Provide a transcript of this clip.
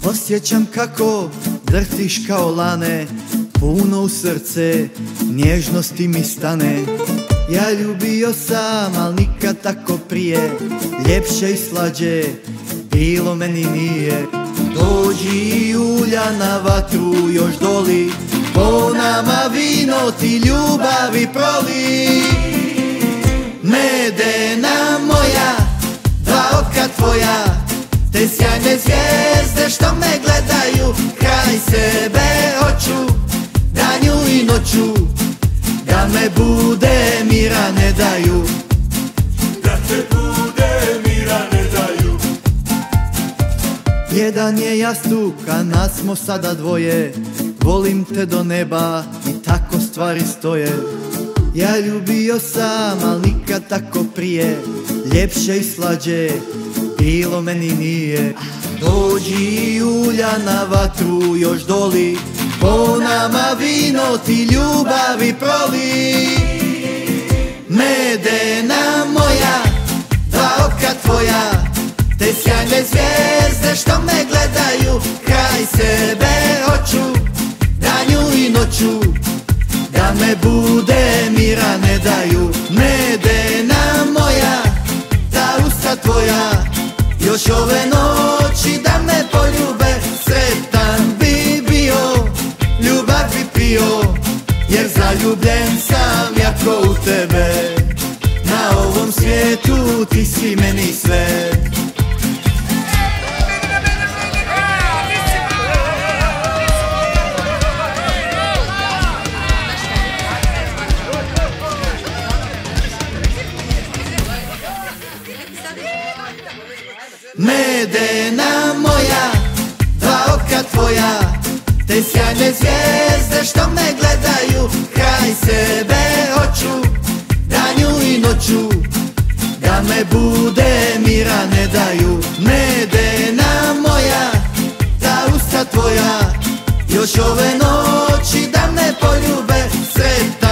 Osjećam kako drhtiš kao lane, puno u srce nježnosti mi stane. Ja ljubio sam, al nikad tako prije, ljepše i slađe bilo meni nije. Dođi i ulja na vatru još doli, po nama vino ti ljubavi proli. Medena moja, dva oka tvoja, te sjajne zvijezde što me gledaju, kraj sebe hoću, danju i noću, da me bude mira ne daju. Da te bude mira ne daju. Jedan je jastuk, a nas smo sada dvoje, volim te do neba i tako stvari stoje. Ja ljubio sam, al nikad tako prije, ljepše i slađe bilo meni nije. Dođi i ulja na vatru još doli, po nama vino ti ljubavi proli. Medena moja, dva oka tvoja, te sjajne zvijezde što me gledaju, kraj sebe hoću, danju i noću, da me bude mira ne daju. Medena moja, ta usta tvoja, još ove noći da me poljube. Sretan bi bio, ljubav bi pio, jer zaljubljen sam jako u tebe. Na ovom svijetu ti si meni sve. Medena moja, dva oka tvoja, te sjajne zvijezde što me gledaju, kraj sebe hoću, danju i noću, da me bude mira ne daju. Medena moja, ta usta tvoja, još ove noći da me poljube. Sretan